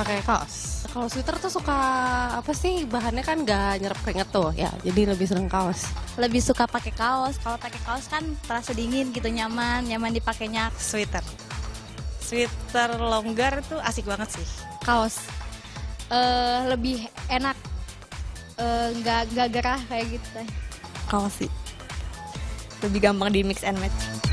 pakai kaos. Kalau sweater tuh suka apa sih, bahannya kan nggak nyerap keringet tuh ya, jadi lebih seneng kaos. Lebih suka pakai kaos. Kalau pakai kaos kan terasa dingin gitu, nyaman dipakainya. Sweater. Sweater longgar tuh asik banget sih. Kaos lebih enak, nggak gerah kayak gitu. Kaos sih. Lebih gampang di mix and match.